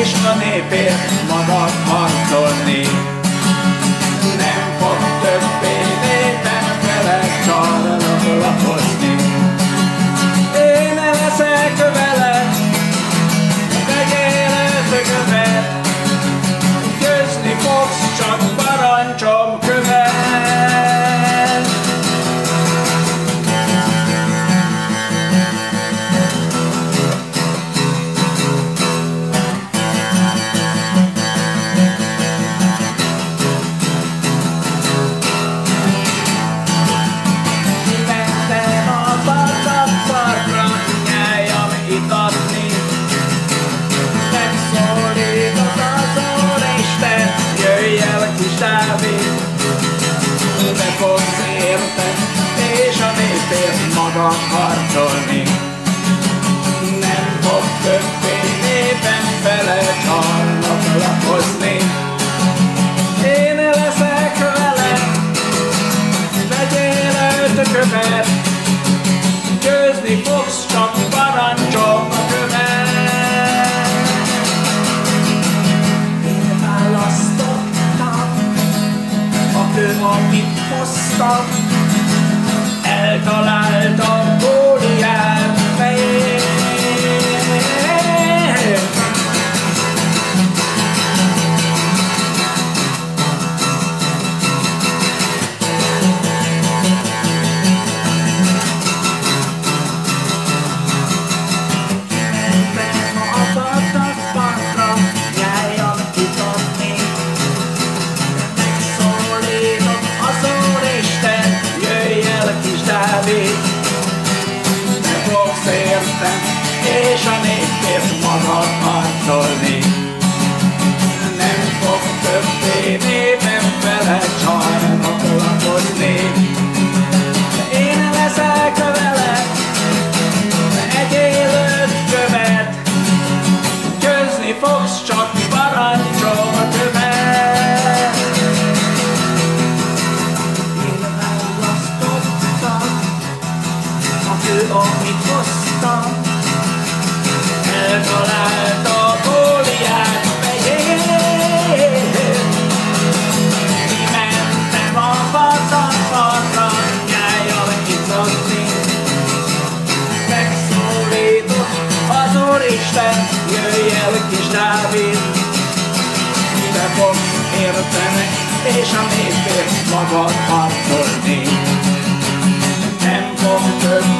és a népért magad harcolni. Nem fog többé népen veled csarnokba lakozni. Én leszek veled, vegyél ötökövet, győzni fogsz, csak parancsom követ. De fogsz érte, és a népért magad harcolni. Nem fog többé népen veled csarnokba lakozni. Én leszek veled, vegyél ötökövet, győzni fogsz, csak parancsom követ. Én választottam, a kő, amit hoztam, eltaláltam Góliát fejét. Mentem a patak partra, nyájam itatni. Megszólított az Úristen, jöjj el, kis Dávid. Te fogsz értem, és a népért magad harcolni. Nem fog többé népen veled csarnokba lakozni. Én leszek veled, egyél ötkövet, győzni fogsz, csak parancsom a követ. Én választottam, a kő, amit hoztam, eltalálta Góliát fejét. Kimentem a patakpartra, nyájjal itatni. Megszólított az Úristen, jöjj el, kis Dávid. Ide fogsz érteni, és a népért magad harcolni. Nem fog több